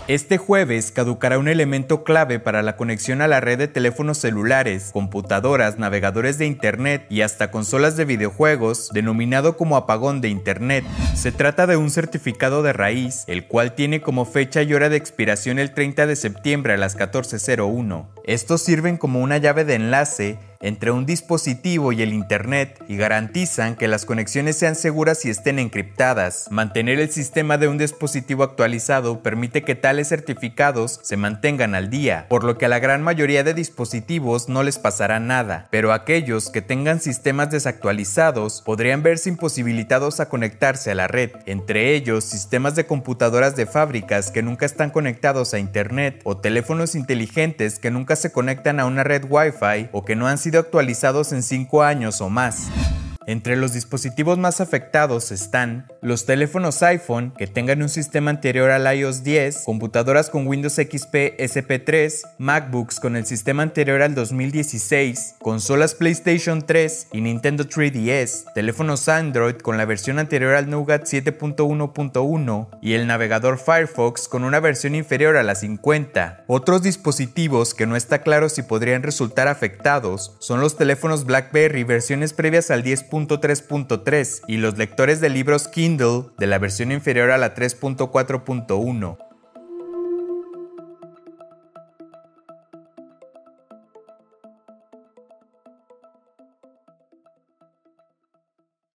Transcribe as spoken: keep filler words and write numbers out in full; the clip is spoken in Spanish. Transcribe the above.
Este jueves caducará un elemento clave para la conexión a la red de teléfonos celulares, computadoras, navegadores de Internet y hasta consolas de videojuegos, denominado como apagón de Internet. Se trata de un certificado de raíz, el cual tiene como fecha y hora de expiración el treinta de septiembre a las catorce cero uno. Estos sirven como una llave de enlace entre un dispositivo y el Internet y garantizan que las conexiones sean seguras y estén encriptadas. Mantener el sistema de un dispositivo actualizado permite que tales certificados se mantengan al día, por lo que a la gran mayoría de dispositivos no les pasará nada, pero aquellos que tengan sistemas desactualizados podrían verse imposibilitados a conectarse a la red, entre ellos sistemas de computadoras de fábricas que nunca están conectados a Internet o teléfonos inteligentes que nunca se conectan a una red Wi-Fi o que no han sido sido actualizados en cinco años o más. Entre los dispositivos más afectados están los teléfonos iPhone que tengan un sistema anterior al i O S diez, computadoras con Windows X P S P tres, MacBooks con el sistema anterior al dos mil dieciséis, consolas PlayStation tres y Nintendo tres D S, teléfonos Android con la versión anterior al Nougat siete punto uno punto uno y el navegador Firefox con una versión inferior a la cincuenta. Otros dispositivos que no está claro si podrían resultar afectados son los teléfonos BlackBerry versiones previas al diez punto tres punto tres y los lectores de libros Kindle de la versión inferior a la tres punto cuatro punto uno.